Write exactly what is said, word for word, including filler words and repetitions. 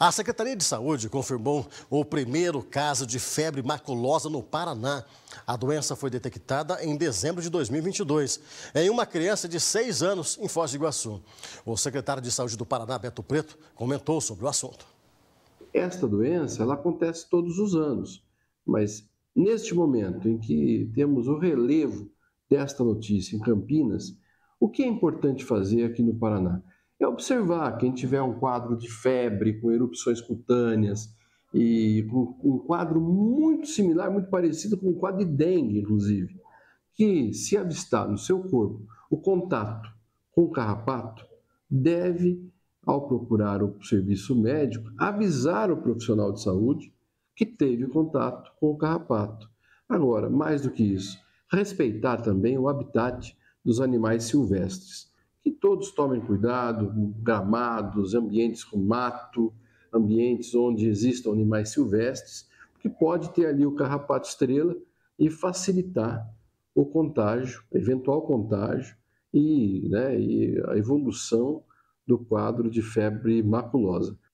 A Secretaria de Saúde confirmou o primeiro caso de febre maculosa no Paraná. A doença foi detectada em dezembro de dois mil e vinte e dois, em uma criança de seis anos em Foz do Iguaçu. O secretário de Saúde do Paraná, Beto Preto, comentou sobre o assunto. Esta doença, ela acontece todos os anos, mas neste momento em que temos o relevo desta notícia em Campinas, o que é importante fazer aqui no Paraná? É observar quem tiver um quadro de febre, com erupções cutâneas, e com um quadro muito similar, muito parecido com o quadro de dengue, inclusive, que se avistar no seu corpo o contato com o carrapato, deve, ao procurar o serviço médico, avisar o profissional de saúde que teve contato com o carrapato. Agora, mais do que isso, respeitar também o habitat dos animais silvestres. Que todos tomem cuidado, gramados, ambientes com mato, ambientes onde existam animais silvestres, porque pode ter ali o carrapato estrela e facilitar o contágio, eventual contágio e, né, e a evolução do quadro de febre maculosa.